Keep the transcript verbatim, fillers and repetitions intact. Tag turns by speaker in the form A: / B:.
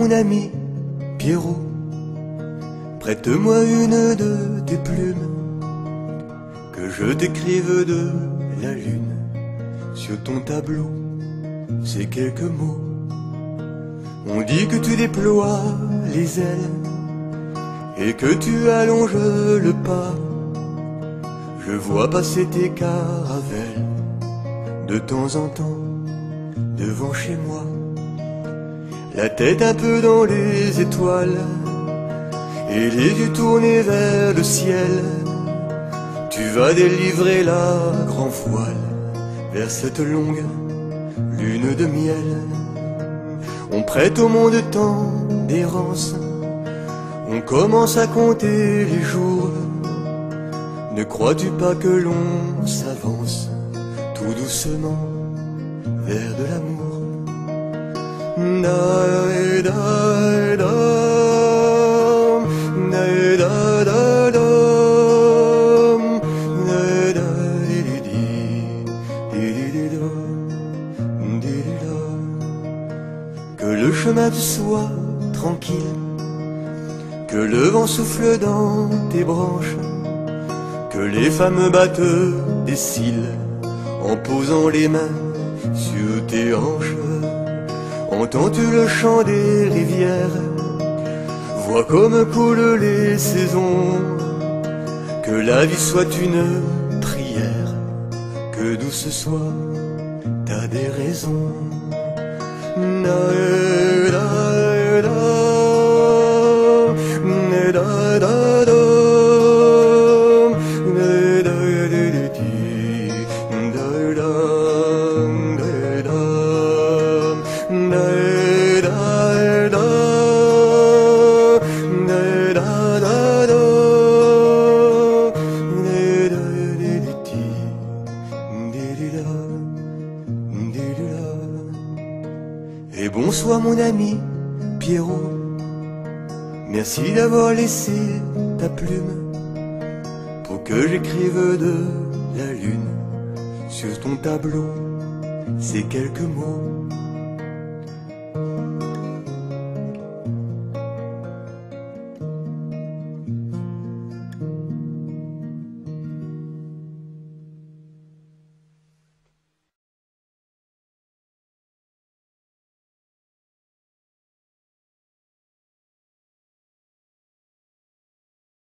A: mon ami Pierrot, prête-moi une de tes plumes, que je t'écrive de la lune sur ton tableau, ces quelques mots. On dit que tu déploies les ailes et que tu allonges le pas. Je vois passer tes caravelles de temps en temps devant chez moi, la tête un peu dans les étoiles et les yeux tournés vers le ciel. Tu vas délivrer la grand voile vers cette longue lune de miel. On prête au monde tant d'errance, on commence à compter les jours. Ne crois-tu pas que l'on s'avance tout doucement vers de l'amour? Da, da, da, da, da, da, da, que le chemin te soit tranquille, que le vent souffle dans tes branches, que les femmes battent des cils en posant les mains sur tes hanches. Entends-tu le chant des rivières? Vois comme coulent les saisons. Que la vie soit une prière, que douce soit ta déraison. Da, da, da, da, da, da. Et bonsoir mon ami Pierrot, merci d'avoir laissé ta plume pour que j'écrive de la lune sur ton tableau ces quelques mots.